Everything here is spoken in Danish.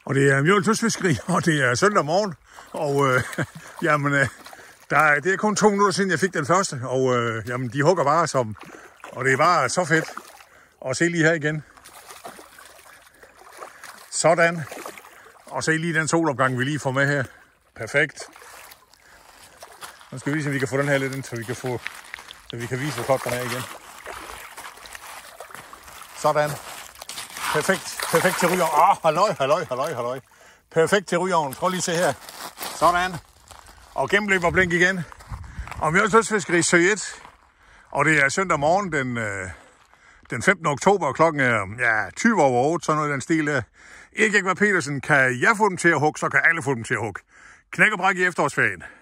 Og det er Mjølnløsfiskeri, og det er søndag morgen. Og det er kun 2 minutter siden, jeg fik den første. Og de hugger bare som... Og det er bare så fedt at se lige her igen. Sådan. Og se lige den solopgang, vi lige får med her. Perfekt. Nu skal vi lige se, om vi kan få den her lidt ind, så vi kan vise, hvor godt den er igen. Sådan. Perfekt til rygeovnen. Halløj. Perfekt til rygeovnen. Prøv lige at se her. Sådan. Og gennemløb og blink igen. Og Mjølnløsfiskeri Sø 1. Og det er søndag morgen den 15. oktober. Klokken er 20 over 8. Sådan noget i den stil der. Erik Ekman Petersen, kan jeg få dem til at hugge, så kan alle få dem til at hugge. Knæk og bræk i efterårsferien.